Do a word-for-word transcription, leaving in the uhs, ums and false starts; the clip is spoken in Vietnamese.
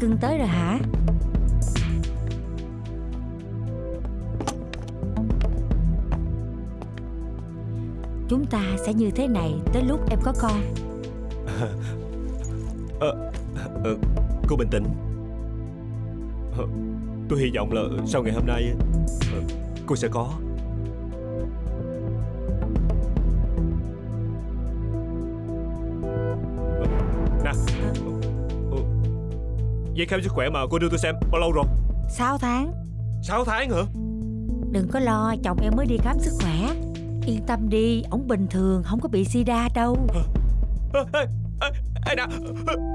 cưng tới rồi hả? Chúng ta sẽ như thế này tới lúc em có con. à, à, à, Cô bình tĩnh. à, Tôi hy vọng là sau ngày hôm nay à, cô sẽ có. Nè, giấy khám sức khỏe mà cô đưa tôi xem bao lâu rồi? Sáu tháng. Sáu tháng hả? Đừng có lo, chồng em mới đi khám sức khỏe. Yên tâm đi, ổng bình thường, không có bị sida đâu. Ê, ê, ê, nè,